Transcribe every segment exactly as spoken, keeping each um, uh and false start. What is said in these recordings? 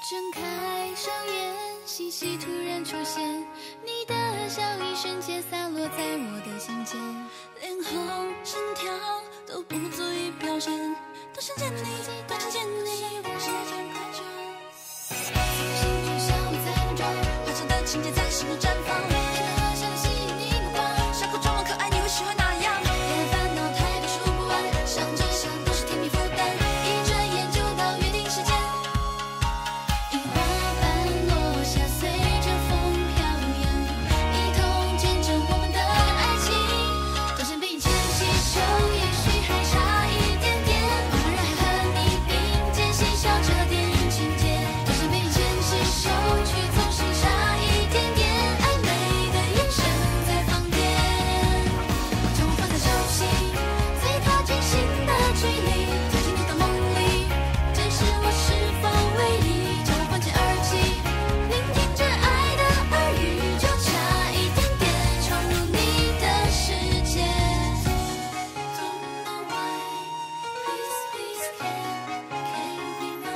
睁开双眼，信息突然出现，你的笑一瞬间洒落在我的心间，脸红心跳都不足以表现，多想见你，多想见你，时间快转，心就像我在浓妆，花车的情节在心中绽放，天的像吸引你目光，傻哭装萌可爱你会喜欢哪样？别烦恼太多数不完，想着想都是甜蜜负担，一转眼就到约定时间。樱花瓣落下，随着风飘扬，一同见证我们的爱情。多想被你牵起手，也许还差一点点，茫然还和你并肩嬉笑着电影情节。多想被你牵起手，去总是差一点点，暧昧的眼神在放电，将我放在手心，最靠近心的距离，跳进你的梦里，检视我是否为你，将我放进耳机，聆听着爱的耳语，就差一点点闯入你的世界。Don't know why, please please can can you be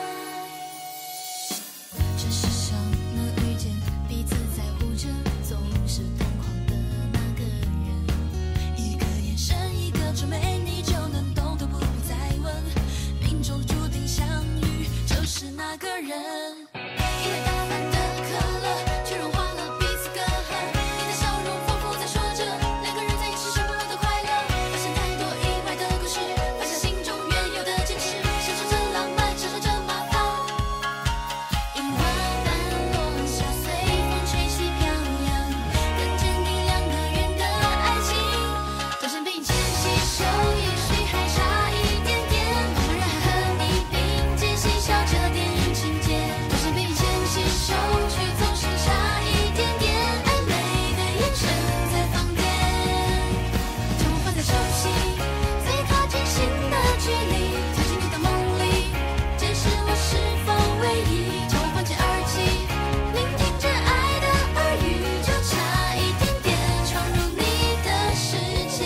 mine？ 这世上能遇见彼此在乎着，总是疯狂的那个人，一个眼神，一个皱眉，你就能懂得不必再问，命中注定相遇就是那个人。一杯打翻的可乐，却融化了彼此隔阂，你的笑容仿佛在说着两个人在一起是多么的快乐，发现太多意外的故事，放下心中原有的坚持，享受着浪漫，承受着麻烦。樱花瓣落下，随风吹起飘扬，更坚定两个人的爱情。多想被你牵起手，也许还差一点点，茫然还和你并肩嬉笑着电影情节。多想被你牵起手，去总是差一点点，暧昧的眼神在放电，将我放在手心，最靠近心的距离，跳进你的梦里，检视我是否为意，将我放进耳机，聆听着爱的耳语，就差一点点闯入你的世界。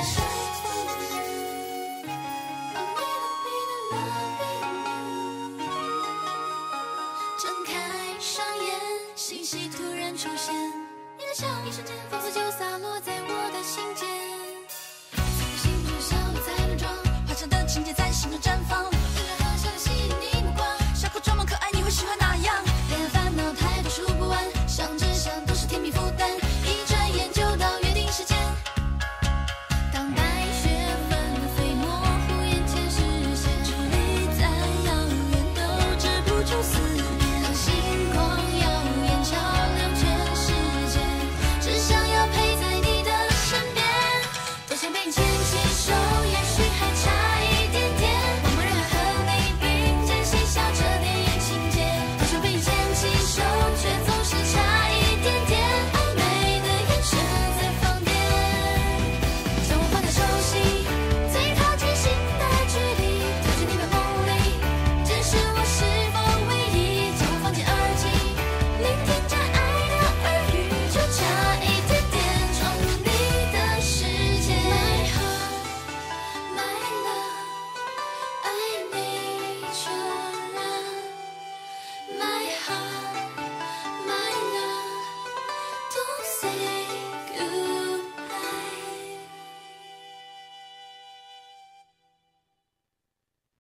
睁开双眼，信息突然出现，你的笑一瞬间仿佛就洒落在我的心间，心就像我在浓妆，花车的情节在心中绽放，天然和笑的吸引你目光，傻哭装萌可爱你会喜欢哪样？别烦恼太多数不完，想着想都是甜蜜负担，一转眼就到约定时间。当白雪纷飞，模糊眼前视线，距离再遥远都止不住思念。